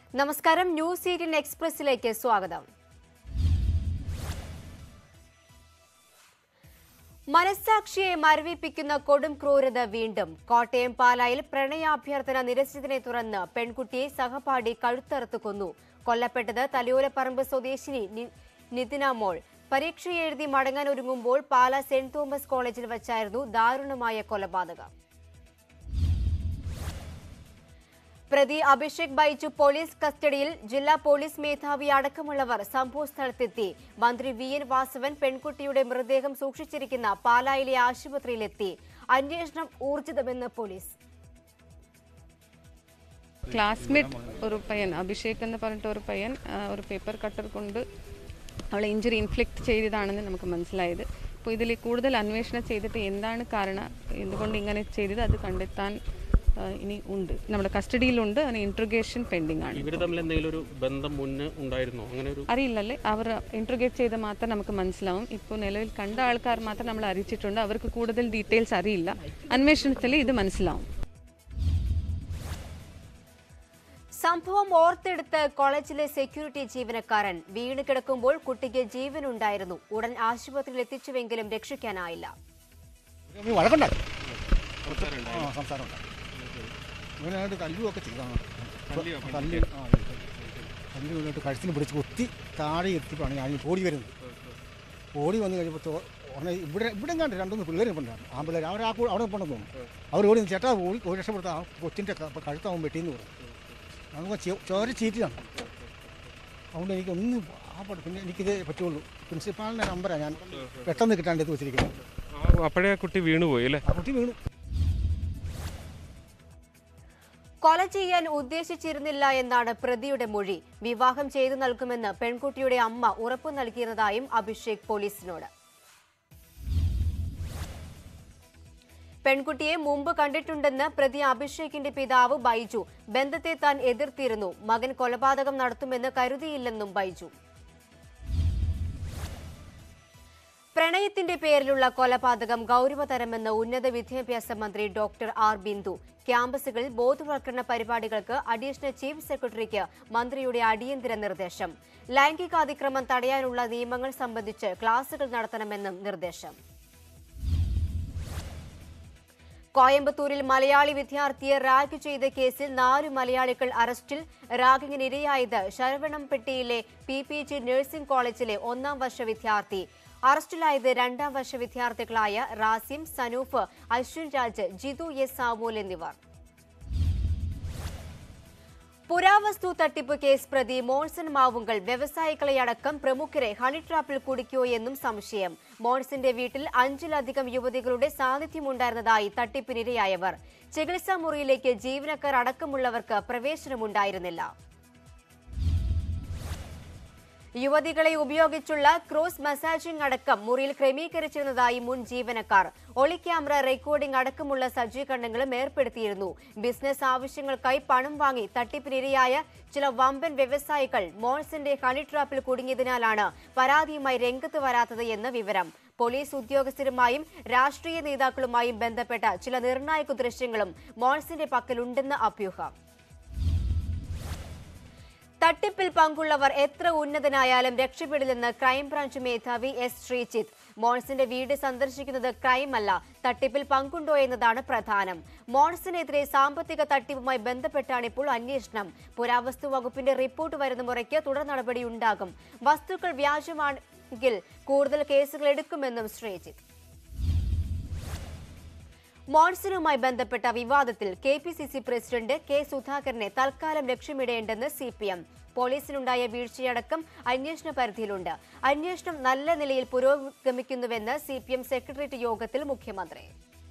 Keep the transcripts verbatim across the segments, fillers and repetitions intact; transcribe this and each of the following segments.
നമസ്കാരം, news eighteen എക്സ്പ്രസിലേക്ക് സ്വാഗതം. മനസാക്ഷിയെ മരവിപ്പിക്കുന്ന കൊടും ക്രൂരത വീണ്ടും. കോട്ടയം പാലായിൽ പ്രണയാഭ്യർത്ഥന നിരസിച്ചതിനെ തുടർന്ന് പെൺകുട്ടിയെ സഹപാഠി കഴുത്തറുത്ത് കൊന്നു. കൊല്ലപ്പെട്ടത് തലയോലപ്പറമ്പ് സ്വദേശിനി നിതിന മോൾ. പരീക്ഷ എഴുതി മടങ്ങാനൊരുങ്ങുമ്പോൾ പാലാ സെന്റ് തോമസ് കോളേജിൽ വച്ചായിരുന്നു ദാരുണമായ കൊലപാതകം. പ്രതി അഭിഷേക് ബൈജു പോലീസ് കസ്റ്റഡിയിൽ. ജില്ലാ പോലീസ് മേധാവി അടക്കമുള്ളവർ സംഭവസ്ഥലത്തെത്തി. മന്ത്രി വി എൻ വാസവൻ പെൺകുട്ടിയുടെ മൃതദേഹം സൂക്ഷിച്ചിരിക്കുന്ന പാലായിലെ ആശുപത്രിയിലെത്തി. അന്വേഷണം ഊർജിതമെന്ന് പോലീസ്. ക്ലാസ്മേറ്റ് ഒരു പയ്യൻ, അഭിഷേക് എന്ന് പറഞ്ഞിട്ട് ഒരു പയ്യൻ ഒരു പേപ്പർ കട്ടർ കൊണ്ട് അവളെ ഇഞ്ചുറി ഇൻഫ്ലിക്റ്റ് ചെയ്തതാണെന്ന് നമുക്ക് മനസ്സിലായത്. അപ്പോൾ ഇതിൽ കൂടുതൽ അന്വേഷണം ചെയ്തിട്ട് എന്താണ് കാരണം, എന്തുകൊണ്ട് ഇങ്ങനെ ചെയ്തത്, അത് കണ്ടെത്താൻ ഇനി ഉണ്ട്, നമ്മുടെ കസ്റ്റഡിയിലുണ്ട്. അതിന് ഇൻട്രോഗേഷൻ പെൻഡിങ് ആണ്. ഇവർ തമ്മിൽ എന്തെങ്കിലും ഒരു ബന്ധം മുന്നേ ഉണ്ടായിരുന്നോ? അങ്ങനെ ഒരു അറിയില്ലല്ലേ, അവർ ഇൻട്രോഗേറ്റ് ചെയ്ത് മാത്രം നമുക്ക് മനസ്സിലാവും. ഇപ്പോൾ നിലവിൽ കണ്ട ആൾക്കാർ മാത്രം നമ്മൾ അറിയിച്ചിട്ടുണ്ട്. അവർക്ക് കൂടുതൽ ഡീറ്റെയിൽസ് അറിയില്ല. അന്വേഷണത്തിൽ ഇത് മനസ്സിലാവും. സംഭവം ഓർത്തെടുത്ത് കോളേജിലെ സെക്യൂരിറ്റി ജീവനക്കാരൻ. വീണ് കിടക്കുമ്പോൾ കുട്ടിക്ക് ജീവനുണ്ടായിരുന്നു. ഉടൻ ആശുപത്രിയിൽ എത്തിച്ചുവെങ്കിലും രക്ഷിക്കാനായില്ല. ഇവനായിട്ട് തല്ലുമൊക്കെ ചെയ്താണ്. തല്ല് ആ തല്ല് വീണിട്ട് കഴുത്തിന് പിടിച്ച് കുത്തി താഴെ എത്തിയപ്പോഴാണ് ഞാൻ ഓടി വരുന്നത്. ഓടി വന്നു കഴിഞ്ഞപ്പോൾ ഉടനെ ഇവിടെ ഇവിടെ കണ്ട് രണ്ടൊന്ന് പിള്ളേരും കൊണ്ടാണ്. ആ പിള്ളേർ അവർ ആ അവിടെ പോകണമെന്ന് തോന്നുന്നു. അവർ ഓടി ചേട്ടാ ഓടി ഒരു രക്ഷപ്പെടുത്താം, ആ കൊച്ചിൻ്റെ കഴുത്താവും വെട്ടിയെന്ന് പറഞ്ഞു. നമുക്ക് ചോര ചീറ്റിലാണ്. അതുകൊണ്ട് എനിക്കൊന്നും ആ പടം പിന്നെ എനിക്കിത് പറ്റുള്ളൂ. പ്രിൻസിപ്പാളിൻ്റെ നമ്പറാണ് ഞാൻ പെട്ടെന്ന് കിട്ടാണ്ട് എത്തി വെച്ചിരിക്കുന്നത്. അപ്പോഴേ കുട്ടി വീണുപോയി അല്ലേ? ആ കുട്ടി വീണു. കൊല ചെയ്യാൻ ഉദ്ദേശിച്ചിരുന്നില്ല എന്നാണ് പ്രതിയുടെ മൊഴി. വിവാഹം ചെയ്തു നൽകുമെന്ന് പെൺകുട്ടിയുടെ അമ്മ ഉറപ്പു നൽകിയിരുന്നതായും അഭിഷേക് പോലീസിനോട്. പെൺകുട്ടിയെ മുമ്പ് കണ്ടിട്ടുണ്ടെന്ന് പ്രതി അഭിഷേകിന്റെ പിതാവ് ബൈജു. ബന്ധത്തെ താൻ എതിർത്തിരുന്നു. മകൻ കൊലപാതകം നടത്തുമെന്ന് കരുതിയില്ലെന്നും ബൈജു. പ്രണയത്തിന്റെ പേരിലുള്ള കൊലപാതകം ഗൌരവതരമെന്ന് ഉന്നത വിദ്യാഭ്യാസ മന്ത്രി ഡോക്ടർ ആർ ബിന്ദു. ക്യാമ്പസുകളിൽ ബോധവൽക്കരണ പരിപാടികൾക്ക് അഡീഷണൽ ചീഫ് സെക്രട്ടറിക്ക് മന്ത്രിയുടെ അടിയന്തര നിർദ്ദേശം. ലൈംഗികാതിക്രമം തടയാനുള്ള നിയമങ്ങൾ സംബന്ധിച്ച് ക്ലാസുകൾ നടത്തണമെന്നും നിർദ്ദേശം. കോയമ്പത്തൂരിൽ മലയാളി വിദ്യാർത്ഥിയെ റാഗ് ചെയ്ത കേസിൽ നാലു മലയാളികൾ അറസ്റ്റിൽ. റാഗിങ്ങിനിരയായത് ശരവണംപെട്ടിയിലെ പി പി ജി നഴ്സിംഗ് കോളേജിലെ ഒന്നാം വർഷ വിദ്യാർത്ഥി. അറസ്റ്റിലായത് രണ്ടാം വർഷ വിദ്യാർത്ഥികളായ റാസിം, സനൂഫ്, അശ്വിൻ രാജ്, ജിതു എസ് സാമൂൽ എന്നിവർ. പുരാവസ്തു തട്ടിപ്പ് കേസ് പ്രതി മോൺസൺ മാവുങ്കൽ വ്യവസായികളെയടക്കം പ്രമുഖരെ ഹണിട്രാപ്പിൽ കുടുക്കിയോ എന്നും സംശയം. മോൺസന്റെ വീട്ടിൽ അഞ്ചിലധികം യുവതികളുടെ സാന്നിധ്യമുണ്ടായിരുന്നതായി തട്ടിപ്പിനിരയായവർ. ചികിത്സാ മുറിയിലേക്ക് ജീവനക്കാർ അടക്കമുള്ളവർക്ക് പ്രവേശനമുണ്ടായിരുന്നില്ല. യുവതികളെ ഉപയോഗിച്ചുള്ള ക്രോസ് മസാജിംഗ് അടക്കം മുറിയിൽ ക്രമീകരിച്ചിരുന്നതായി മുൻ ജീവനക്കാർ. ഒളി ക്യാമറ റെക്കോർഡിംഗ് അടക്കമുള്ള സജ്ജീകരണങ്ങളും ഏർപ്പെടുത്തിയിരുന്നു. ബിസിനസ് ആവശ്യങ്ങൾക്കായി പണം വാങ്ങി തട്ടിപ്പിനിരയായ ചില വമ്പൻ വ്യവസായികൾ മോൺസന്റെ ഹണിട്രാപ്പിൽ കുടുങ്ങിയതിനാലാണ് പരാതിയുമായി രംഗത്ത് വരാത്തത് എന്ന് വിവരം. പോലീസ് ഉദ്യോഗസ്ഥരുമായും രാഷ്ട്രീയ നേതാക്കളുമായും ബന്ധപ്പെട്ട ചില നിർണായക ദൃശ്യങ്ങളും മോൺസന്റെ പക്കലുണ്ടെന്ന് അഭ്യൂഹം. തട്ടിപ്പിൽ പങ്കുള്ളവർ എത്ര ഉന്നതനായാലും രക്ഷപ്പെടില്ലെന്ന് ക്രൈംബ്രാഞ്ച് മേധാവി എസ് ശ്രീജിത്ത്. മോൺസിന്റെ വീട് സന്ദർശിക്കുന്നത് ക്രൈമല്ല, തട്ടിപ്പിൽ പങ്കുണ്ടോ എന്നതാണ് പ്രധാനം. മോൺസിനെതിരെ സാമ്പത്തിക തട്ടിപ്പുമായി ബന്ധപ്പെട്ടാണ് ഇപ്പോൾ അന്വേഷണം. പുരാവസ്തു വകുപ്പിന്റെ റിപ്പോർട്ട് വരുന്ന മുറയ്ക്ക് തുടർ നടപടിയുണ്ടാകും. വസ്തുക്കൾ വ്യാജമാണെങ്കിൽ കൂടുതൽ കേസുകൾ എടുക്കുമെന്നും ശ്രീജിത്ത്. മോൺസണുമായി ബന്ധപ്പെട്ട വിവാദത്തിൽ K P C C president K സുധാകരനെ തൽക്കാലം ലക്ഷ്യമിടേണ്ടെന്ന് സി പി എം. പോലീസിനുണ്ടായ വീഴ്ചയടക്കം അന്വേഷണ പരിധിയിലുണ്ട്. അന്വേഷണം നല്ല നിലയിൽ പുരോഗമിക്കുന്നുവെന്ന് സി പി എം സെക്രട്ടേറിയറ്റ് യോഗത്തിൽ മുഖ്യമന്ത്രി.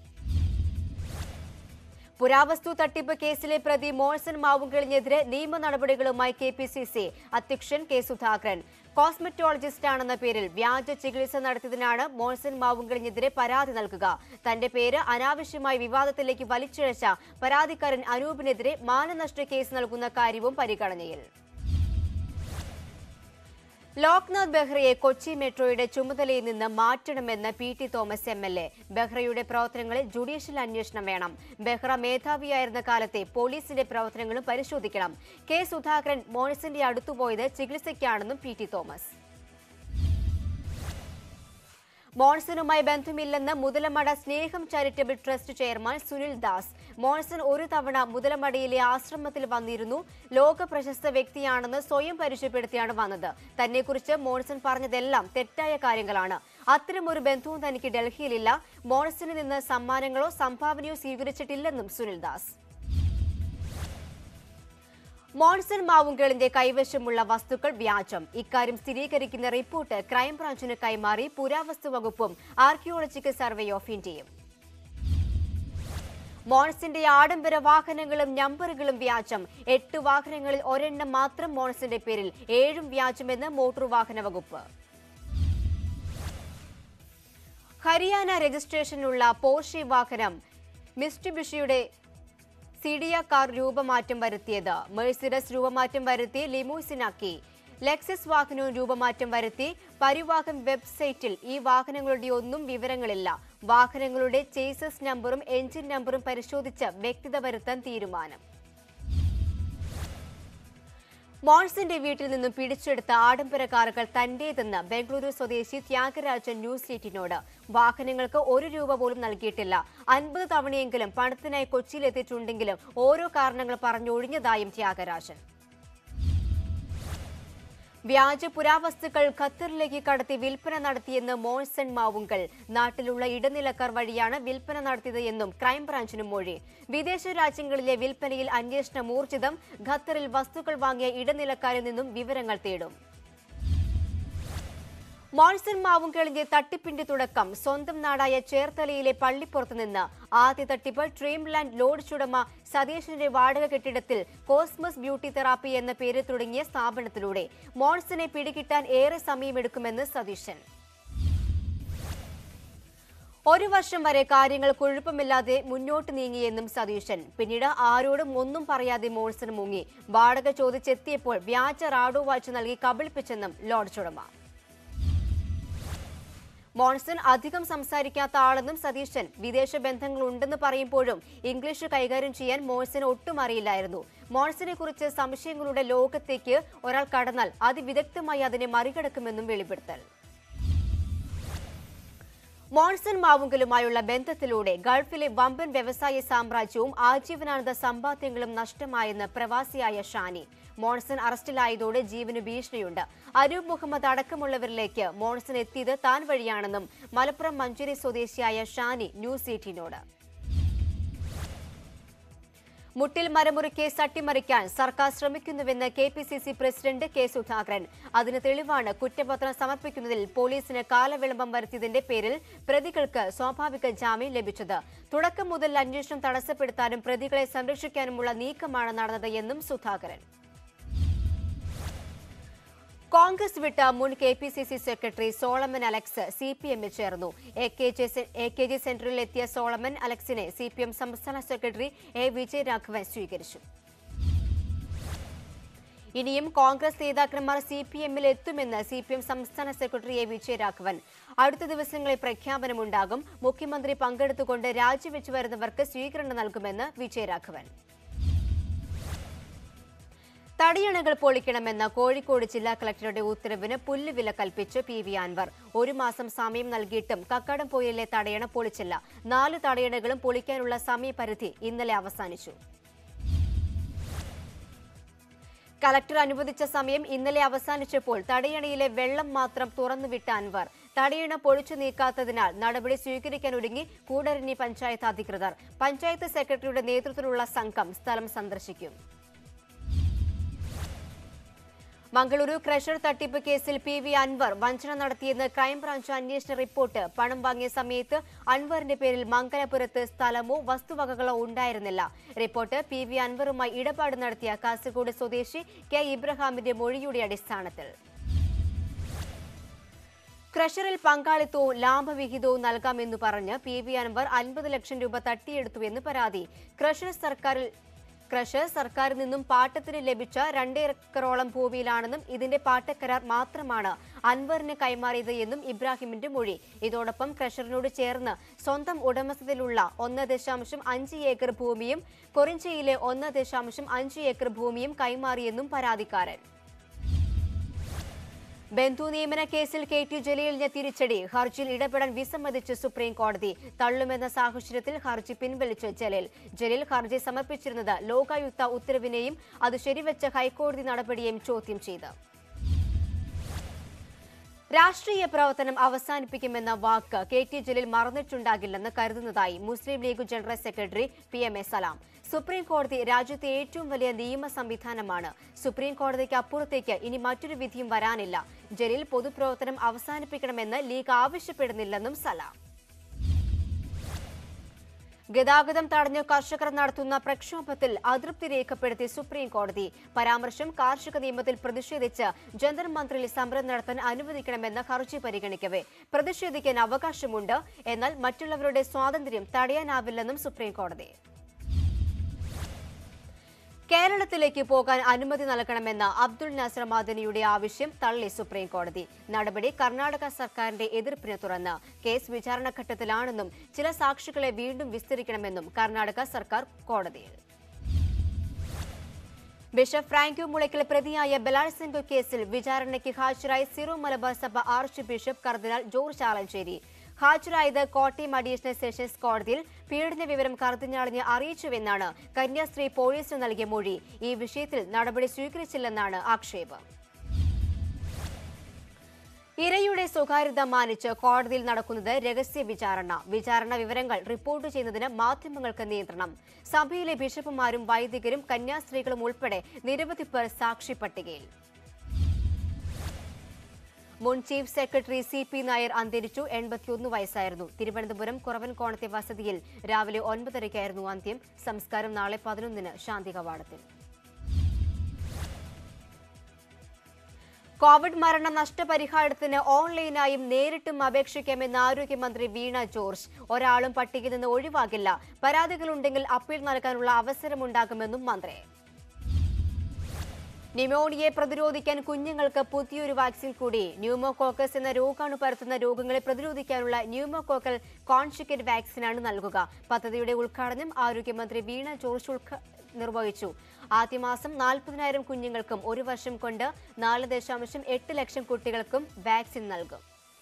പുരാവസ്തു തട്ടിപ്പ് കേസിലെ പ്രതി മോൺസൺ മാവുങ്കലിനെതിരെ നിയമ നടപടികളുമായി കെ പി സി സി അധ്യക്ഷൻ കെ സുധാകരൻ. കോസ്മെറ്റോളജിസ്റ്റാണെന്ന പേരിൽ വ്യാജ ചികിത്സ നടത്തിയതിനാണ് മോൺസൺ മാവുങ്കലിനെതിരെ പരാതി നൽകുക. തന്റെ പേര് അനാവശ്യമായി വിവാദത്തിലേക്ക് വലിച്ചിഴച്ച പരാതിക്കാരൻ അനൂപിനെതിരെ മാനനഷ്ട കേസ് നൽകുന്ന കാര്യവും പരിഗണനയിൽ. ലോക്നാഥ് ബെഹ്റയെ കൊച്ചി മെട്രോയുടെ ചുമതലയിൽ നിന്ന് മാറ്റണമെന്ന് P T Thomas M L A. ബെഹ്റയുടെ പ്രവർത്തനങ്ങളിൽ ജുഡീഷ്യൽ അന്വേഷണം വേണം. ബെഹ്റ മേധാവിയായിരുന്ന കാലത്തെ പോലീസിന്റെ പ്രവർത്തനങ്ങളും പരിശോധിക്കണം. കെ സുധാകരൻ മോൻസിന്റെ അടുത്തുപോയത് ചികിത്സയ്ക്കാണെന്നും പി ടി തോമസ്. മോൺസണുമായി ബന്ധമില്ലെന്ന് മുതലമട സ്നേഹം charitable trust chairman Sunil Das. Monson ഒരു തവണ മുതലമടയിലെ ആശ്രമത്തിൽ വന്നിരുന്നു. ലോക പ്രശസ്ത വ്യക്തിയാണെന്ന് സ്വയം പരിചയപ്പെടുത്തിയാണ് വന്നത്. തന്നെക്കുറിച്ച് മോൺസൺ പറഞ്ഞതെല്ലാം തെറ്റായ കാര്യങ്ങളാണ്. അത്തരമൊരു ബന്ധവും തനിക്ക് ഡൽഹിയിലില്ല. മോൺസണിൽ നിന്ന് സമ്മാനങ്ങളോ സംഭാവനയോ സ്വീകരിച്ചിട്ടില്ലെന്നും സുനിൽ ദാസ്. മോൺസൺ മാവുങ്കലിന്റെ കൈവശമുള്ള വസ്തുക്കൾ വ്യാജം. ഇക്കാര്യം സ്ഥിരീകരിക്കുന്ന റിപ്പോർട്ട് ക്രൈംബ്രാഞ്ചിന് കൈമാറി പുരാവസ്തു വകുപ്പും ആർക്കിയോളജിക്കൽ സർവേ ഓഫ് ഇന്ത്യയും. മോൺസിന്റെ ആഡംബര വാഹനങ്ങളും നമ്പറുകളും വ്യാജം. എട്ട് വാഹനങ്ങളിൽ ഒരെണ്ണം മാത്രം മോൺസിന്റെ പേരിൽ, ഏഴും വ്യാജമെന്ന് മോട്ടോർ വാഹന വകുപ്പ്. ഹരിയാന രജിസ്ട്രേഷനുള്ള പോർഷെ വാഹനം മിസ്റ്റുബിഷിയുടെ സിഡിയ കാർ രൂപമാറ്റം വരുത്തിയത്. മെഴ്സിഡസ് രൂപമാറ്റം വരുത്തി ലിമൂസിനാക്കി. ലെക്സസ് വാഹനവും രൂപമാറ്റം വരുത്തി. പരിവാഹൻ വെബ്സൈറ്റിൽ ഈ വാഹനങ്ങളുടെ ഒന്നും വിവരങ്ങളില്ല. വാഹനങ്ങളുടെ ചേസസ് നമ്പറും എഞ്ചിൻ നമ്പറും പരിശോധിച്ച് വ്യക്തത വരുത്താൻ തീരുമാനം. മോൺസിന്റെ വീട്ടിൽ നിന്നും പിടിച്ചെടുത്ത ആഡംബര കാറുകൾ തന്റേതെന്ന് ബംഗളൂരു സ്വദേശി ത്യാഗരാജൻ ന്യൂസ് എയ്റ്റീനോട്. വാഹനങ്ങൾക്ക് ഒരു രൂപ പോലും നൽകിയിട്ടില്ല. അൻപത് തവണയെങ്കിലും പണത്തിനായി കൊച്ചിയിലെത്തിയിട്ടുണ്ടെങ്കിലും ഓരോ കാരണങ്ങൾ പറഞ്ഞൊഴിഞ്ഞതായും ത്യാഗരാജൻ. വ്യാജ പുരാവസ്തുക്കൾ ഖത്തറിലേക്ക് കടത്തി വിൽപ്പന നടത്തിയെന്ന് മോൺസൺ മാവുങ്കൽ. നാട്ടിലുള്ള ഇടനിലക്കാർ വഴിയാണ് വിൽപ്പന നടത്തിയത് എന്നും ക്രൈംബ്രാഞ്ചിനും മൊഴി. വിദേശ രാജ്യങ്ങളിലെ വിൽപ്പനയിൽ അന്വേഷണം ഊർജിതം. ഖത്തറിൽ വസ്തുക്കൾ വാങ്ങിയ ഇടനിലക്കാരിൽ നിന്നും വിവരങ്ങൾ തേടും. മോൺസൺ മാവുങ്കലിന്റെ തട്ടിപ്പിന്റെ തുടക്കം സ്വന്തം നാടായ ചേർത്തലയിലെ പള്ളിപ്പുറത്ത് നിന്ന്. ആദ്യ തട്ടിപ്പ് ഡ്രീംലാൻഡ് ലോഡ്ജ് ഉടമ സതീശന്റെ വാടക കെട്ടിടത്തിൽ കോസ്മസ് ബ്യൂട്ടി തെറാപ്പി എന്ന പേരിൽ തുടങ്ങിയ സ്ഥാപനത്തിലൂടെ. മോൺസനെ പിടികിട്ടാൻ ഏറെ സമയമെടുക്കുമെന്ന് സതീശൻ. ഒരു വർഷം വരെ കാര്യങ്ങൾ കുഴപ്പമില്ലാതെ മുന്നോട്ട് നീങ്ങിയെന്നും സതീശൻ. പിന്നീട് ആരോടും ഒന്നും പറയാതെ മോൺസൺ മുങ്ങി. വാടക ചോദിച്ചെത്തിയപ്പോൾ വ്യാജ റാഡോ വാച്ച് നൽകി കബളിപ്പിച്ചെന്നും ലോഡ്ജ് ഉടമ. മോൺസൺ അധികം സംസാരിക്കാത്ത ആളെന്നും സതീശൻ. വിദേശ ബന്ധങ്ങൾ ഉണ്ടെന്ന് പറയുമ്പോഴും ഇംഗ്ലീഷ് കൈകാര്യം ചെയ്യാൻ മോൺസന് ഒട്ടും അറിയില്ലായിരുന്നു. മോൺസനെ കുറിച്ച് സംശയങ്ങളുടെ ലോകത്തേക്ക് ഒരാൾ കടന്നാൽ അതിവിദഗ്ധമായി അതിനെ മറികടക്കുമെന്നും വെളിപ്പെടുത്തൽ. മോൺസൺ മാവുങ്കലുമായുള്ള ബന്ധത്തിലൂടെ ഗൾഫിലെ വമ്പൻ വ്യവസായ സാമ്രാജ്യവും ആജീവനാനന്ദ സമ്പാദ്യങ്ങളും നഷ്ടമായെന്ന് പ്രവാസിയായ ഷാനി. മോൺസൺ അറസ്റ്റിലായതോടെ ജീവന് ഭീഷണിയുണ്ട്. അനൂപ് മുഹമ്മദ് അടക്കമുള്ളവരിലേക്ക് മോൺസൺ എത്തിയത് താൻ വഴിയാണെന്നും മലപ്പുറം മഞ്ചേരി സ്വദേശിയായ ഷാനി ന്യൂസ് എയ്റ്റീനോട്. മുട്ടിൽ മരമുറി കേസ് അട്ടിമറിക്കാൻ സർക്കാർ ശ്രമിക്കുന്നുവെന്ന് K P C C president K Sudhakaran. അതിന് തെളിവാണ് കുറ്റപത്രം സമർപ്പിക്കുന്നതിൽ പോലീസിന് കാലവിളംബം വരുത്തിയതിന്റെ പേരിൽ പ്രതികൾക്ക് സ്വാഭാവിക ജാമ്യം ലഭിച്ചത്. തുടക്കം മുതൽ അന്വേഷണം തടസ്സപ്പെടുത്താനും പ്രതികളെ സംരക്ഷിക്കാനുമുള്ള നീക്കമാണ് നടന്നത് എന്നും സുധാകരൻ. കോൺഗ്രസ് വിട്ട മുൻ K P C C secretary Solomon Alex C P എമ്മിൽ ചേർന്നു. എ കെ ജി സെന്ററിൽ എത്തിയ സോളമൻ അലക്സിനെ സി പി എം സംസ്ഥാന സെക്രട്ടറി എ വിജയരാഘവൻ സ്വീകരിച്ചു. ഇനിയും കോൺഗ്രസ് നേതാക്കന്മാർ സി പി എമ്മിൽ എത്തുമെന്ന് സി പി എം സംസ്ഥാന സെക്രട്ടറി എ വിജയരാഘവൻ. അടുത്ത ദിവസങ്ങളിൽ പ്രഖ്യാപനമുണ്ടാകും. മുഖ്യമന്ത്രി പങ്കെടുത്തുകൊണ്ട് രാജിവെച്ചു വരുന്നവർക്ക് സ്വീകരണം നൽകുമെന്ന് വിജയരാഘവൻ. തടിയണകൾ പൊളിക്കണമെന്ന കോഴിക്കോട് ജില്ലാ കളക്ടറുടെ ഉത്തരവിന് പുല്ലുവില കൽപ്പിച്ച് പി വി അൻവർ. ഒരു മാസം സമയം നൽകിയിട്ടും കക്കാടംപൊയിലിലെ തടയണ പൊളിച്ചില്ല. നാല് തടയണകളും പൊളിക്കാനുള്ള സമയപരിധി ഇന്നലെ അവസാനിച്ചു. കളക്ടർ അനുവദിച്ച സമയം ഇന്നലെ അവസാനിച്ചപ്പോൾ തടയണയിലെ വെള്ളം മാത്രം തുറന്നുവിട്ട അൻവർ. തടയണ പൊളിച്ചു നീക്കാത്തതിനാൽ നടപടി സ്വീകരിക്കാനൊരുങ്ങി കൂടരഞ്ഞി പഞ്ചായത്ത് അധികൃതർ. പഞ്ചായത്ത് സെക്രട്ടറിയുടെ നേതൃത്വത്തിലുള്ള സംഘം സ്ഥലം സന്ദർശിക്കും. മംഗളൂരു ക്രഷർ തട്ടിപ്പ് കേസിൽ പി വി അൻവർ വഞ്ചന നടത്തിയെന്ന് ക്രൈംബ്രാഞ്ച് അന്വേഷണ റിപ്പോർട്ട്. പണം വാങ്ങിയ സമയത്ത് അൻവറിന്റെ പേരിൽ മംഗലപുരത്ത് സ്ഥലമോ വസ്തുവകകളോ ഉണ്ടായിരുന്നില്ല. റിപ്പോർട്ട് പി വി അൻവറുമായി ഇടപാട് നടത്തിയ കാസർഗോഡ് സ്വദേശി കെ ഇബ്രാഹിമിന്റെ മൊഴിയുടെ അടിസ്ഥാനത്തിൽ. ക്രഷറിൽ പങ്കാളിത്തവും ലാഭവിഹിതവും നൽകാമെന്ന് പറഞ്ഞ് പി വി അൻവർ അൻപത് ലക്ഷം രൂപ തട്ടിയെടുത്തുവെന്ന് പരാതി. ക്രഷർ സർക്കാരിൽ ക്രഷർ സർക്കാരിൽ നിന്നും പാട്ടത്തിന് ലഭിച്ച രണ്ടേക്കറോളം ഭൂമിയിലാണെന്നും ഇതിന്റെ പാട്ടക്കരാർ മാത്രമാണ് അൻവറിന് കൈമാറിയത് എന്നും ഇബ്രാഹിമിന്റെ മൊഴി. ഇതോടൊപ്പം ക്രഷറിനോട് ചേർന്ന് സ്വന്തം ഉടമസ്ഥതയിലുള്ള ഒന്ന് ദശാംശം അഞ്ച് ഏക്കർ ഭൂമിയും കൊറിഞ്ചയിലെ ഒന്ന് ദശാംശം അഞ്ച് ഏക്കർ ഭൂമിയും കൈമാറിയെന്നും പരാതിക്കാരൻ. ബന്ധു നിയമന കേസിൽ കെ ടി ജലീലിന് തിരിച്ചടി. ഹർജിയിൽ ഇടപെടാൻ വിസമ്മതിച്ച് സുപ്രീം കോടതി. തള്ളുമെന്ന സാഹചര്യത്തിൽ ഹർജി പിൻവലിച്ച് ജലീൽ. ജലീൽ ഹർജി സമർപ്പിച്ചിരുന്നത് ലോകായുക്ത ഉത്തരവിനെയും അത് ശരിവെച്ച ഹൈക്കോടതി നടപടിയെയും ചോദ്യം ചെയ്ത്. രാഷ്ട്രീയ പ്രവർത്തനം അവസാനിപ്പിക്കുമെന്ന വാക്ക് കെ ടി ജലീൽ മറന്നിട്ടുണ്ടാകില്ലെന്ന് കരുതുന്നതായി Muslim League general secretary P M A Salam. Supreme കോടതി രാജ്യത്തെ ഏറ്റവും വലിയ നിയമ സംവിധാനമാണ്. സുപ്രീം കോടതിക്ക് അപ്പുറത്തേക്ക് ഇനി മറ്റൊരു വിധിയും വരാനില്ല. ജലീൽ പൊതുപ്രവർത്തനം അവസാനിപ്പിക്കണമെന്ന് ലീഗ് ആവശ്യപ്പെടുന്നില്ലെന്നും സലാം. ഗതാഗതം തടഞ്ഞ് കർഷകർ നടത്തുന്ന പ്രക്ഷോഭത്തിൽ അതൃപ്തി രേഖപ്പെടുത്തി സുപ്രീം കോടതി. പരാമർശം കാർഷിക നിയമത്തിൽ പ്രതിഷേധിച്ച് ജന്തർ മന്ദിറിൽ സമരം നടത്താൻ അനുവദിക്കണമെന്ന ഹർജി പരിഗണിക്കവേ പ്രതിഷേധിക്കാൻ അവകാശമുണ്ട്, എന്നാൽ മറ്റുള്ളവരുടെ സ്വാതന്ത്ര്യം തടയാനാവില്ലെന്നും സുപ്രീം കോടതി. കേരളത്തിലേക്ക് പോകാൻ അനുമതി നൽകണമെന്ന അബ്ദുൾ നാസർ മദനിയുടെ ആവശ്യം തള്ളി സുപ്രീം കോടതി. നടപടി കർണാടക സർക്കാരിന്റെ എതിർപ്പിനെ തുടർന്ന് കേസ് വിചാരണഘട്ടത്തിലാണെന്നും ചില സാക്ഷികളെ വീണ്ടും വിസ്തരിക്കണമെന്നും കർണാടക സർക്കാർ കോടതിയിൽ. ബിഷപ്പ് ഫ്രാങ്കോ മുളയ്ക്കൽ പ്രതിയായ ബലാത്സംഗ കേസിൽ വിചാരണയ്ക്ക് ഹാജരായ സിറോ മലബാർ സഭ archbishop cardinal George Alencherry ഹാജരായത് കോട്ടയം അഡീഷണൽ സെഷൻസ് കോടതിയിൽ പീഡന വിവരം കർദിനാളിനെ അറിയിച്ചുവെന്നാണ് കന്യാസ്ത്രീ പോലീസിന് നൽകിയ മൊഴി. ഈ വിഷയത്തിൽ നടപടി സ്വീകരിച്ചില്ലെന്നാണ് ആക്ഷേപം. ഇരയുടെ സ്വകാര്യത മാനിച്ച് കോടതിയിൽ നടക്കുന്നത് രഹസ്യ വിചാരണ. വിചാരണ വിവരങ്ങൾ റിപ്പോർട്ട് ചെയ്യുന്നതിന് മാധ്യമങ്ങൾക്ക് നിയന്ത്രണം. സഭയിലെ ബിഷപ്പുമാരും വൈദികരും കന്യാസ്ത്രീകളും ഉൾപ്പെടെ നിരവധി പേർ സാക്ഷി പട്ടികയിൽ. മുൻ chief secretary C P Nair അന്തരിച്ചു. എൺപത്തിയൊന്ന് വയസ്സായിരുന്നു. തിരുവനന്തപുരം കുറവൻകോണത്തെ വസതിയിൽ രാവിലെ ഒൻപതരയ്ക്കായിരുന്നു അന്ത്യം. സംസ്കാരം നാളെ പതിനൊന്നിന് ശാന്തി കവാടത്തിൽ. കോവിഡ് മരണ നഷ്ടപരിഹാരത്തിന് ഓൺലൈനായും നേരിട്ടും അപേക്ഷിക്കാമെന്ന് ആരോഗ്യമന്ത്രി വീണ ജോർജ്. ഒരാളും പട്ടികയിൽ നിന്ന് ഒഴിവാകില്ല. പരാതികളുണ്ടെങ്കിൽ അപ്പീൽ നൽകാനുള്ള അവസരമുണ്ടാകുമെന്നും മന്ത്രി. ന്യൂമോണിയയെ പ്രതിരോധിക്കാൻ കുഞ്ഞുങ്ങൾക്ക് പുതിയൊരു വാക്സിൻ കൂടി. ന്യൂമോകോക്കസ് എന്ന രോഗാണു പരത്തുന്ന രോഗങ്ങളെ പ്രതിരോധിക്കാനുള്ള ന്യൂമോകോക്കൽ കോൺജുഗേറ്റ് വാക്സിനാണ് നൽകുക. പദ്ധതിയുടെ ഉദ്ഘാടനം ആരോഗ്യമന്ത്രി വീണ ജോർജ് നിർവഹിച്ചു. ആദ്യമാസം നാൽപ്പതിനായിരം കുഞ്ഞുങ്ങൾക്കും ഒരു വർഷം കൊണ്ട് നാല് ദശാംശം എട്ട് ലക്ഷം കുട്ടികൾക്കും വാക്സിൻ നൽകും.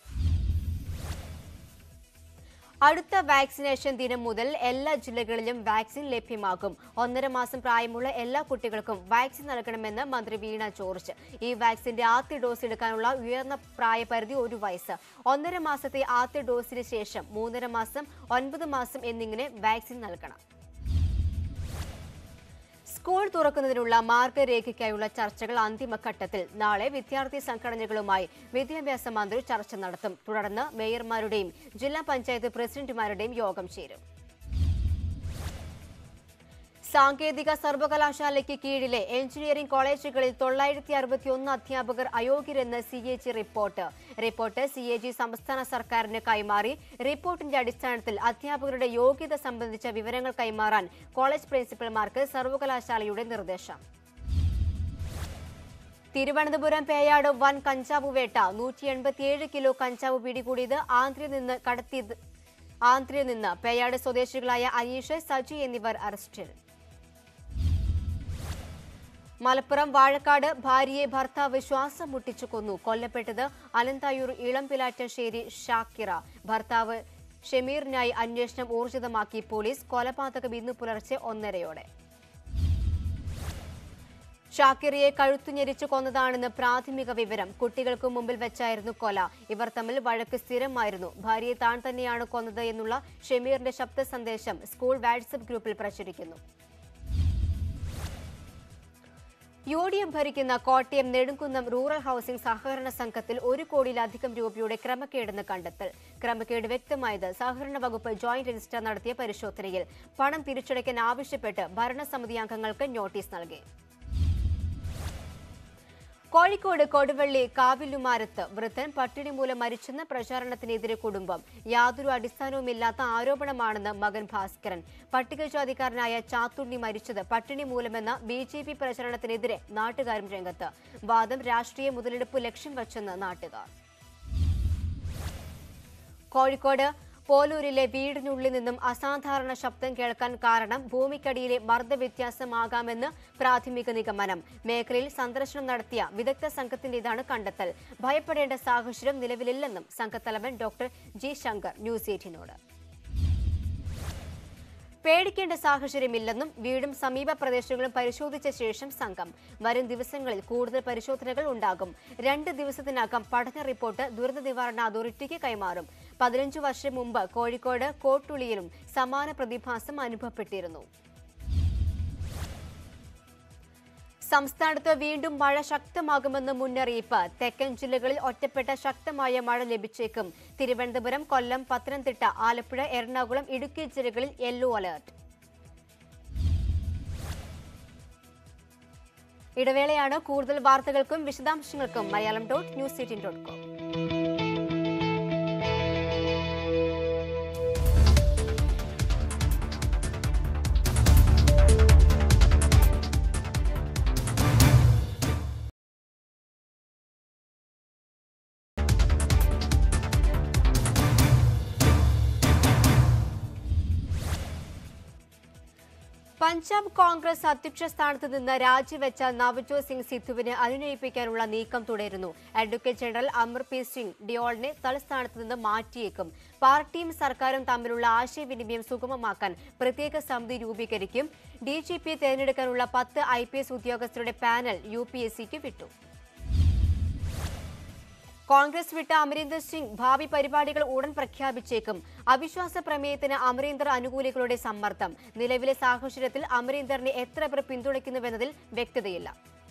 അടുത്ത വാക്സിനേഷൻ ദിനം മുതൽ എല്ലാ ജില്ലകളിലും വാക്സിൻ ലഭ്യമാകും. ഒന്നര മാസം പ്രായമുള്ള എല്ലാ കുട്ടികൾക്കും വാക്സിൻ നൽകണമെന്ന് മന്ത്രി വീണ ജോർജ്. ഈ വാക്സിന്റെ ആദ്യ ഡോസ് എടുക്കാനുള്ള ഉയർന്ന പ്രായപരിധി ഒരു വയസ്സ്. ഒന്നര മാസത്തെ ആദ്യ ഡോസിന് ശേഷം മൂന്നര മാസം, ഒൻപത് മാസം എന്നിങ്ങനെ വാക്സിൻ നൽകണം. സ്കൂൾ തുറക്കുന്നതിനുള്ള മാർഗരേഖയ്ക്കായുള്ള ചർച്ചകൾ അന്തിമഘട്ടത്തിൽ. നാളെ വിദ്യാർത്ഥി സംഘടനകളുമായി വിദ്യാഭ്യാസ മന്ത്രി ചർച്ച നടത്തും. തുടർന്ന് മേയർമാരുടെയും ജില്ലാ പഞ്ചായത്ത് പ്രസിഡന്റുമാരുടെയും യോഗം ചേരും. സാങ്കേതിക സർവകലാശാലയ്ക്ക് കീഴിലെ എഞ്ചിനീയറിംഗ് കോളേജുകളിൽ തൊള്ളായിരത്തി അറുപത്തിയൊന്ന് അധ്യാപകർ അയോഗ്യരെന്ന് C A G report. Report C A G സംസ്ഥാന സർക്കാരിന് കൈമാറി. റിപ്പോർട്ടിന്റെ അടിസ്ഥാനത്തിൽ അധ്യാപകരുടെ യോഗ്യത സംബന്ധിച്ച വിവരങ്ങൾ കൈമാറാൻ കോളേജ് പ്രിൻസിപ്പൽമാർക്ക് സർവകലാശാലയുടെ നിർദ്ദേശം. തിരുവനന്തപുരം പേയാട് വൻ കഞ്ചാവ് വേട്ട. നൂറ്റി എൺപത്തിയേഴ് കിലോ കഞ്ചാവ് പിടികൂടിയത് ആന്ധ്രയിൽ നിന്ന് കടത്തിയത് ആന്ധ്രയിൽ നിന്ന് പേയാട് സ്വദേശികളായ അനീഷ്, സജി എന്നിവർ അറസ്റ്റിൽ. മലപ്പുറം വാഴക്കാട് ഭാര്യയെ ഭർത്താവ് ശ്വാസം മുട്ടിച്ചു കൊന്നു. കൊല്ലപ്പെട്ടത് അനന്തായൂർ ഇളംപിലാറ്റശ്ശേരി ഷാക്കിറ. ഭർത്താവ് ഷമീറിനായി അന്വേഷണം ഊർജിതമാക്കി പോലീസ്. കൊലപാതകം ഇന്ന് പുലർച്ചെ ഒന്നരയോടെ. ഷാക്കിറയെ കഴുത്തുഞെരിച്ചു കൊന്നതാണെന്ന് പ്രാഥമിക വിവരം. കുട്ടികൾക്ക് മുമ്പിൽ വെച്ചായിരുന്നു കൊല. ഇവർ തമ്മിൽ വഴക്ക് സ്ഥിരമായിരുന്നു. ഭാര്യയെ താൻ തന്നെയാണ് കൊന്നത് എന്നുള്ള ഷമീറിന്റെ ശബ്ദ സന്ദേശം സ്കൂൾ വാട്സ്ആപ്പ് ഗ്രൂപ്പിൽ പ്രചരിക്കുന്നു. യു ഡി എഫ് ഭരിക്കുന്ന കോട്ടയം നെടുങ്കുന്നം റൂറൽ ഹൌസിംഗ് സഹകരണ സംഘത്തിൽ ഒരു കോടിയിലധികം രൂപയുടെ ക്രമക്കേടെന്ന് കണ്ടെത്തൽ. ക്രമക്കേട് വ്യക്തമായത് സഹകരണ വകുപ്പ് ജോയിന്റ് രജിസ്ട്രാർ നടത്തിയ പരിശോധനയിൽ. പണം തിരിച്ചടയ്ക്കാൻ ആവശ്യപ്പെട്ട് ഭരണസമിതി അംഗങ്ങൾക്ക് നോട്ടീസ് നൽകി. കോഴിക്കോട് കൊടുവള്ളി കാവിലുമാരത്ത് വൃദ്ധൻ പട്ടിണി മൂലം മരിച്ചെന്ന പ്രചാരണത്തിനെതിരെ കുടുംബം. യാതൊരു അടിസ്ഥാനവുമില്ലാത്ത ആരോപണമാണെന്ന് മകൻ ഭാസ്കരൻ. പട്ടികജാതിക്കാരനായ ചാത്തുണ്ണി മരിച്ചത് പട്ടിണി മൂലമെന്ന ബി ജെ പി പ്രചരണത്തിനെതിരെ നാട്ടുകാരും രംഗത്ത്. വാദം രാഷ്ട്രീയ മുതലെടുപ്പ് ലക്ഷ്യം വച്ചെന്ന് നാട്ടുകാർ. കോഴിക്കോട് പോലൂരിലെ വീടിനുള്ളിൽ നിന്നും അസാധാരണ ശബ്ദം കേൾക്കാൻ കാരണം ഭൂമിക്കടിയിലെ മർദ്ദവ്യത്യാസമാകാമെന്ന് പ്രാഥമിക നിഗമനം. മേഖലയിൽ സന്ദർശനം നടത്തിയ വിദഗ്ധ സംഘത്തിന്റേതാണ് കണ്ടെത്തൽ. ഭയപ്പെടേണ്ട സാഹചര്യം നിലവിലില്ലെന്നും സംഘത്തലവൻ ഡോക്ടർ ജി ശങ്കർ ന്യൂസ് എയ്റ്റീനോട്. പേടിക്കേണ്ട സാഹചര്യമില്ലെന്നും വീടും സമീപ പ്രദേശങ്ങളും പരിശോധിച്ച ശേഷം സംഘം. വരും ദിവസങ്ങളിൽ കൂടുതൽ പരിശോധനകൾ ഉണ്ടാകും. രണ്ട് ദിവസത്തിനകം പഠന റിപ്പോർട്ട് ദുരന്ത നിവാരണ അതോറിറ്റിക്ക് കൈമാറും. പതിനഞ്ചു വർഷം മുമ്പ് കോഴിക്കോട് കോട്ടുളിയിലും സമാന പ്രതിഭാസം അനുഭവപ്പെട്ടിരുന്നു. സംസ്ഥാനത്ത് വീണ്ടും മഴ ശക്തമാകുമെന്ന് മുന്നറിയിപ്പ്. തെക്കൻ ജില്ലകളിൽ ഒറ്റപ്പെട്ട ശക്തമായ മഴ ലഭിച്ചേക്കും. തിരുവനന്തപുരം, കൊല്ലം, പത്തനംതിട്ട, ആലപ്പുഴ, എറണാകുളം, ഇടുക്കി ജില്ലകളിൽ യെല്ലോ അലർട്ട്. ഇടവേളയാണ്. കൂടുതൽ വാർത്തകൾക്കും വിശദാംശങ്ങൾക്കും Malayalam dot news eighteen dot com. Punjab Congress അധ്യക്ഷ സ്ഥാനത്ത് നിന്ന് രാജിവെച്ച നവജോത് സിംഗ് സിദ്ധുവിനെ അനുനയിപ്പിക്കാനുള്ള നീക്കം തുടരുന്നു. അഡ്വക്കേറ്റ് ജനറൽ അമർപ്രീത് സിംഗ് ഡിയോളിനെ തലസ്ഥാനത്ത് നിന്ന് മാറ്റിയേക്കും. പാർട്ടിയും സർക്കാരും തമ്മിലുള്ള ആശയവിനിമയം സുഗമമാക്കാൻ പ്രത്യേക സമിതി രൂപീകരിക്കും. ഡി ജി പിയെ തെരഞ്ഞെടുക്കാനുള്ള പത്ത് ഐ പി എസ് ഉദ്യോഗസ്ഥരുടെ പാനൽ യു പി എസ് സിക്ക് വിട്ടു. കോൺഗ്രസ് വിട്ട അമരീന്ദർ സിംഗ് ഭാവി പരിപാടികൾ ഉടൻ പ്രഖ്യാപിച്ചേക്കും. അവിശ്വാസ പ്രമേയത്തിന് അമരീന്ദർ അനുകൂലികളുടെ സമ്മർദ്ദം. നിലവിലെ സാഹചര്യത്തിൽ അമരീന്ദറിനെ എത്ര പേർ പിന്തുണയ്ക്കുന്നുവെന്നതിൽ വ്യക്തതയില്ല.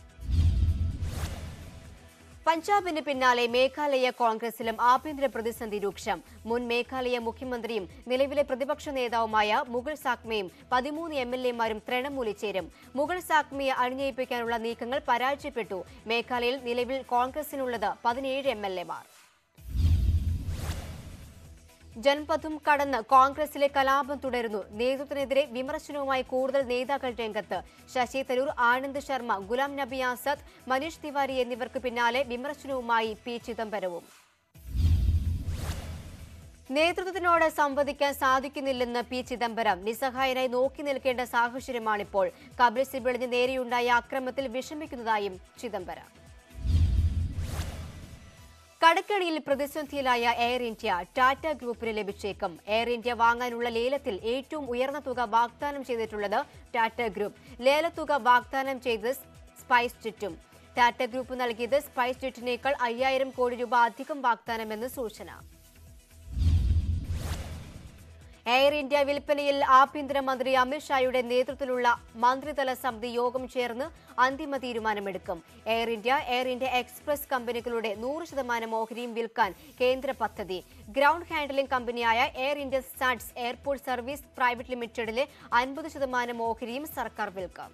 പഞ്ചാബിന് പിന്നാലെ മേഘാലയ കോൺഗ്രസിലും ആഭ്യന്തര പ്രതിസന്ധി രൂക്ഷം. മുൻ മേഘാലയ മുഖ്യമന്ത്രിയും നിലവിലെ പ്രതിപക്ഷ നേതാവുമായ മുകുൾ സാക്മയും പതിമൂന്ന് എം എൽ എമാരും തൃണമൂലിൽ ചേരും. മുകുൾ സാക്മയെ അനുനയിപ്പിക്കാനുള്ള നീക്കങ്ങൾ പരാജയപ്പെട്ടു. മേഘാലയയിൽ നിലവിൽ കോൺഗ്രസിനുള്ളത് പതിനേഴ് എം എൽ എമാർ. ജൻപഥും കടന്ന് കോൺഗ്രസിലെ കലാപം തുടരുന്നു. നേതൃത്വത്തിനെതിരെ വിമർശനവുമായി കൂടുതൽ നേതാക്കൾ രംഗത്ത്. ശശി തരൂർ, ആനന്ദ് ശർമ്മ, ഗുലാം നബി ആസാദ്, മനീഷ് തിവാരി എന്നിവർക്ക് പിന്നാലെ വിമർശനവുമായി പി ചിദംബരവും. നേതൃത്വത്തിനോട് സംവദിക്കാൻ സാധിക്കുന്നില്ലെന്ന് പി ചിദംബരം. നിസ്സഹായനായി നോക്കി നിൽക്കേണ്ട സാഹചര്യമാണിപ്പോൾ. കപിൽ സിബലിന് നേരെയുണ്ടായ അക്രമത്തിൽ വിഷമിക്കുന്നതായും ചിദംബരം. കടക്കണിയിൽ പ്രതിസന്ധിയിലായ എയർ ഇന്ത്യ ടാറ്റ ഗ്രൂപ്പിന് ലഭിച്ചേക്കും. എയർ ഇന്ത്യ വാങ്ങാനുള്ള ലേലത്തിൽ ഏറ്റവും ഉയർന്ന തുക വാഗ്ദാനം ചെയ്തിട്ടുള്ളത് ടാറ്റ ഗ്രൂപ്പ്. ലേലത്തുക വാഗ്ദാനം ചെയ്തത് സ്പൈസ് ജെറ്റും. ടാറ്റ ഗ്രൂപ്പ് നൽകിയത് സ്പൈസ് ജെറ്റിനേക്കാൾ അയ്യായിരം കോടി രൂപ അധികം വാഗ്ദാനമെന്ന് സൂചന. എയർ ഇന്ത്യ വിൽപ്പനയിൽ ആഭ്യന്തരമന്ത്രി അമിത്ഷായുടെ നേതൃത്വത്തിലുള്ള മന്ത്രിതല സമിതി യോഗം ചേർന്ന് അന്തിമ തീരുമാനമെടുക്കും. എയർ ഇന്ത്യ, എയർ ഇന്ത്യ എക്സ്പ്രസ് കമ്പനികളുടെ നൂറ് ശതമാനം ഓഹരിയും വിൽക്കാൻ കേന്ദ്ര പദ്ധതി. ഗ്രൗണ്ട് ഹാൻഡ്ലിംഗ് കമ്പനിയായ Air India SATS airport service private ലിമിറ്റഡിലെ അൻപത് ശതമാനം ഓഹരിയും സർക്കാർ വിൽക്കാം.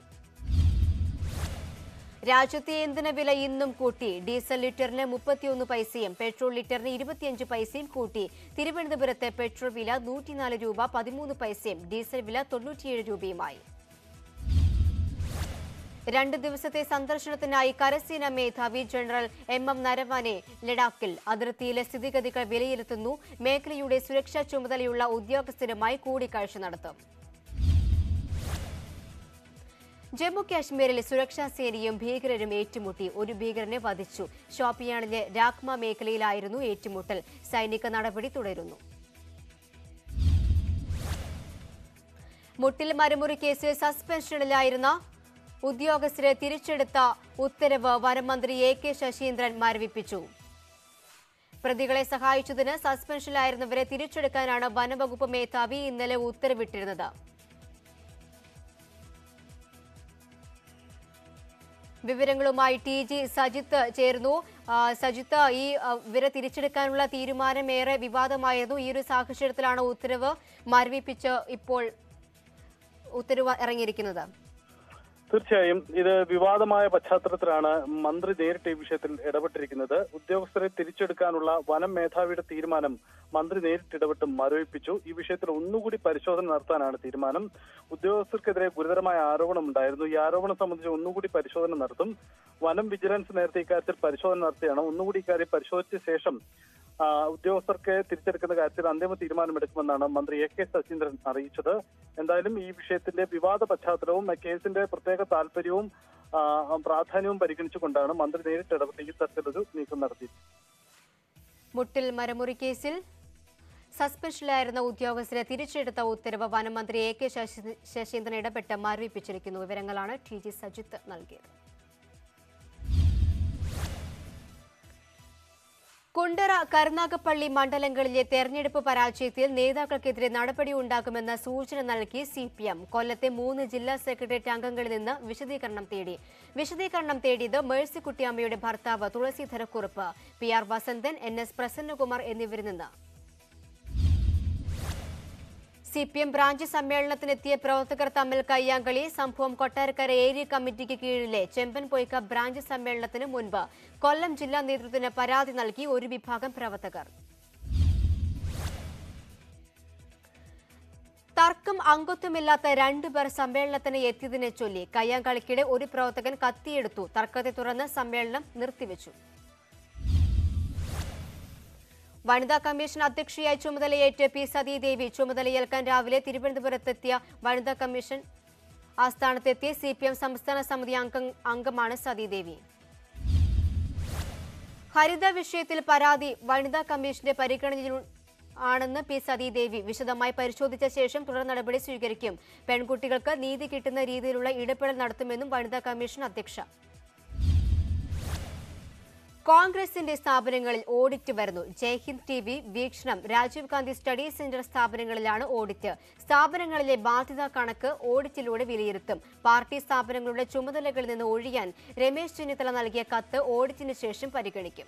രാജ്യത്തെ ഇന്ധനവില ഇന്നും കൂട്ടി. ഡീസൽ ലിറ്ററിന് മുപ്പത്തിയൊന്ന് പൈസയും പെട്രോൾ ലിറ്ററിന് ഇരുപത്തിയഞ്ച് പൈസയും കൂട്ടി. തിരുവനന്തപുരത്ത് പെട്രോൾ വില നൂറ്റിനാല് രൂപ പതിമൂന്ന് പൈസയും ഡീസൽ വില തൊണ്ണൂറ്റിയേഴ് രൂപയുമായി. രണ്ട് ദിവസത്തെ സന്ദർശനത്തിനായി കരസേന മേധാവി ജനറൽ എം എം നരവനെ ലഡാക്കിൽ. അതിർത്തിയിലെ സ്ഥിതിഗതികൾ വിലയിരുത്തുന്നു. മേഖലയുടെ സുരക്ഷാ ചുമതലയുള്ള ഉദ്യോഗസ്ഥരുമായി കൂടിക്കാഴ്ച നടത്തും. ജമ്മു കാശ്മീരിൽ സുരക്ഷാ സേനയും ഭീകരരും ഏറ്റുമുട്ടി. ഒരു ഭീകരനെ വധിച്ചു. ഷോപ്പിയാനിലെ രാഖ്മ മേഖലയിലായിരുന്നു ഏറ്റുമുട്ടൽ. സൈനിക നടപടി തുടരുന്നു. മുട്ടിൽ മരമുറി കേസിൽ സസ്പെൻഷനിലായിരുന്ന ഉദ്യോഗസ്ഥരെ തിരിച്ചെടുത്ത ഉത്തരവ് വനമന്ത്രി എ കെ ശശീന്ദ്രൻ മരവിപ്പിച്ചു. പ്രതികളെ സഹായിച്ചതിന് സസ്പെൻഷനിലായിരുന്നവരെ തിരിച്ചെടുക്കാനാണ് വനവകുപ്പ് മേധാവി ഇന്നലെ ഉത്തരവിട്ടിരുന്നത്. വിവരങ്ങളുമായി ടി ജി സജിത്ത് ചേർന്നു. സജിത്ത്, ഈ ഇവരെ തിരിച്ചെടുക്കാനുള്ള തീരുമാനം ഏറെ വിവാദമായിരുന്നു. ഈ ഒരു സാഹചര്യത്തിലാണ് ഉത്തരവ് മരവിപ്പിച്ച് ഇപ്പോൾ ഉത്തരവ് ഇറങ്ങിയിരിക്കുന്നത്. തീർച്ചയായും ഇത് വിവാദമായ പശ്ചാത്തലത്തിലാണ് മന്ത്രി നേരിട്ട് ഈ വിഷയത്തിൽ ഇടപെട്ടിരിക്കുന്നത്. ഉദ്യോഗസ്ഥരെ തിരിച്ചെടുക്കാനുള്ള വനം മേധാവിയുടെ തീരുമാനം മന്ത്രി നേരിട്ട് ഇടപെട്ട് മരവിപ്പിച്ചു. ഈ വിഷയത്തിൽ ഒന്നുകൂടി പരിശോധന നടത്താനാണ് തീരുമാനം. ഉദ്യോഗസ്ഥർക്കെതിരെ ഗുരുതരമായ ആരോപണം ഉണ്ടായിരുന്നു. ഈ ആരോപണം സംബന്ധിച്ച് ഒന്നുകൂടി പരിശോധന നടത്തും. വനം വിജിലൻസ് നേരത്തെ ഇക്കാര്യത്തിൽ പരിശോധന നടത്തിയാണ്. ഒന്നുകൂടി ഇക്കാര്യം പരിശോധിച്ച ശേഷം ഉദ്യോഗസ്ഥർക്ക് തിരിച്ചെടുക്കുന്ന കാര്യത്തിൽ അന്തിമ തീരുമാനമെടുക്കുമെന്നാണ് മന്ത്രി എ കെ ശശീന്ദ്രൻ അറിയിച്ചത്. എന്തായാലും ഈ വിഷയത്തിന്റെ വിവാദ പശ്ചാത്തലവും കേസിന്റെ പ്രത്യേക താല്പര്യവും പ്രാധാന്യവും പരിഗണിച്ചുകൊണ്ടാണ് മന്ത്രി നേരിട്ട് ഇടപെട്ട് ഈ തരത്തിലൊരു നീക്കം നടത്തിയത്. മുട്ടിൽ മരമുറി കേസിൽ സസ്പെൻഷനിലായിരുന്ന ഉദ്യോഗസ്ഥരെ തിരിച്ചെടുത്ത ഉത്തരവ് വനമന്ത്രി എ കെ ശശീന്ദ്രൻ ഇടപെട്ട് മരവിപ്പിച്ചിരിക്കുന്നു. വിവരങ്ങളാണ് ടി ജി സജിത്ത് നൽകിയത്. കുണ്ടറ കരുനാഗപ്പള്ളി മണ്ഡലങ്ങളിലെ തെരഞ്ഞെടുപ്പ് പരാജയത്തിൽ നേതാക്കൾക്കെതിരെ നടപടിയുണ്ടാകുമെന്ന സൂചന നൽകി സി പി എം കൊല്ലത്തെ മൂന്ന് ജില്ലാ സെക്രട്ടേറിയറ്റ് അംഗങ്ങളിൽ നിന്ന് വിശദീകരണം തേടി. വിശദീകരണം തേടിയത് മേഴ്സിക്കുട്ടിയമ്മയുടെ ഭർത്താവ് തുളസീധരക്കുറുപ്പ്, P R Vasanthan, N S Prasannakumar എന്നിവരിൽ നിന്ന്. സി പി എം ബ്രാഞ്ച് സമ്മേളനത്തിനെത്തിയ പ്രവർത്തകർ തമ്മിൽ കയ്യാങ്കളി. സംഭവം കൊട്ടാരക്കര ഏരിയ കമ്മിറ്റിക്ക് കീഴിലെ ചെമ്പൻപൊയ്ക്ക ബ്രാഞ്ച് സമ്മേളനത്തിന് മുൻപ് കൊല്ലം ജില്ലാ നേതൃത്വത്തിന് പരാതി നൽകി ഒരു വിഭാഗം പ്രവർത്തകർ. തർക്കം അംഗത്വമില്ലാത്ത രണ്ടുപേർ സമ്മേളനത്തിന് എത്തിയതിനെ ചൊല്ലി കയ്യാങ്കളിക്കിടെ ഒരു പ്രവർത്തകൻ കത്തിയെടുത്തു. തർക്കത്തെ തുടർന്ന് സമ്മേളനം നിർത്തിവെച്ചു. വനിതാ കമ്മീഷൻ അധ്യക്ഷയായി ചുമതലയേറ്റ് പി സതീദേവി ചുമതലയേൽക്കാൻ രാവിലെ തിരുവനന്തപുരത്തെത്തിയ വനിതാ കമ്മീഷൻ ആസ്ഥാനത്തെത്തിയ സി പി എം സംസ്ഥാന സമിതി അംഗമാണ് സതീദേവി. ഹരിത വിഷയത്തിൽ പരാതി വനിതാ കമ്മീഷന്റെ പരിഗണനയിൽ ആണെന്ന് പി സതീദേവി വിശദമായി പരിശോധിച്ച ശേഷം തുടർ നടപടി സ്വീകരിക്കും. പെൺകുട്ടികൾക്ക് നീതി കിട്ടുന്ന രീതിയിലുള്ള ഇടപെടൽ നടത്തുമെന്നും വനിതാ കമ്മീഷൻ അധ്യക്ഷ. കോൺഗ്രസിന്റെ സ്ഥാപനങ്ങളിൽ ഓഡിറ്റ് വരുന്നു. Jaihind T V, Veekshanam, Rajiv Gandhi study centre സ്ഥാപനങ്ങളിലാണ് ഓഡിറ്റ്. സ്ഥാപനങ്ങളിലെ ബാധ്യതാ കണക്ക് ഓഡിറ്റിലൂടെ വിലയിരുത്തും. പാർട്ടി സ്ഥാപനങ്ങളുടെ ചുമതലകളിൽ നിന്ന് ഒഴിയാൻ രമേശ് ചെന്നിത്തല നൽകിയ കത്ത് ഓഡിറ്റിന് ശേഷം പരിഗണിക്കും.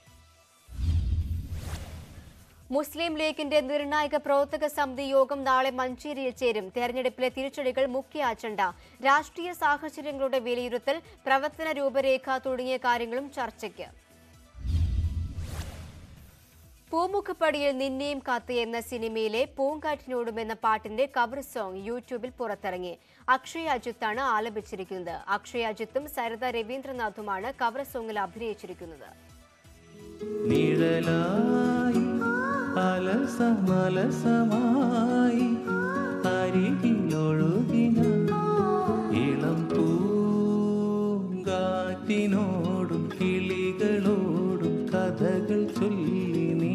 മുസ്ലിം ലീഗിന്റെ നിർണായക പ്രവർത്തക സമിതി യോഗം നാളെ മഞ്ചേരിയിൽ ചേരും. തെരഞ്ഞെടുപ്പിലെ തിരിച്ചടികൾ മുഖ്യ അജണ്ട. രാഷ്ട്രീയ സാഹചര്യങ്ങളുടെ വിലയിരുത്തൽ, പ്രവർത്തന രൂപരേഖ തുടങ്ങിയ കാര്യങ്ങളും ചർച്ചയ്ക്ക്. പൂമുഖപ്പടിയിൽ നിന്നെയും കാത്ത് എന്ന സിനിമയിലെ പൂങ്കാറ്റിനോടും എന്ന പാട്ടിന്റെ കവർ സോങ് യൂട്യൂബിൽ പുറത്തിറങ്ങി. അക്ഷയ് അജിത്താണ് ആലപിച്ചിരിക്കുന്നത്. അക്ഷയ് അജിത്തും സരിത രവീന്ദ്രനാഥുമാണ് കവർ സോങ്ങിൽ അഭിനയിച്ചിരിക്കുന്നത്. കിളികളോടും കഥകൾ ചൊല്ലി നീ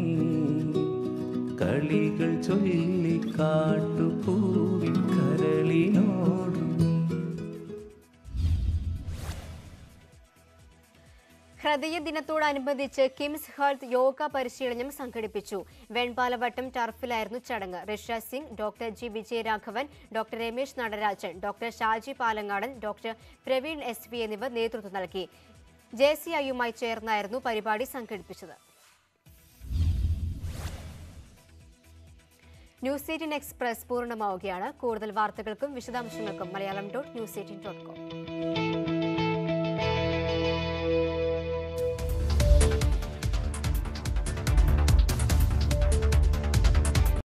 കളികൾ ചൊല്ലി കാട്ടുപൂവിൻ കരളിനോടും. ഹൃദയ ദിനത്തോടനുബന്ധിച്ച് കിംസ് ഹെൽത്ത് യോഗ പരിശീലനം സംഘടിപ്പിച്ചു. വെൺപാലവട്ടം ടർഫിലായിരുന്നു ചടങ്ങ്. Risha Singh, doctor G Vijayaraghavan, doctor Ramesh Natarajan, doctor Shaji Palangadan, doctor Praveen S V എന്നിവർ നേതൃത്വം നൽകി. ജെ സി ഐയുമായി ചേർന്നായിരുന്നു പരിപാടി സംഘടിപ്പിച്ചത്. ന്യൂസ് എയ്റ്റീൻ എക്സ്പ്രസ് പൂർണ്ണമാവുകയാണ്. കൂടുതൽ വാർത്തകൾക്കും വിശദാംശങ്ങൾക്കും Malayalam dot news eighteen dot com.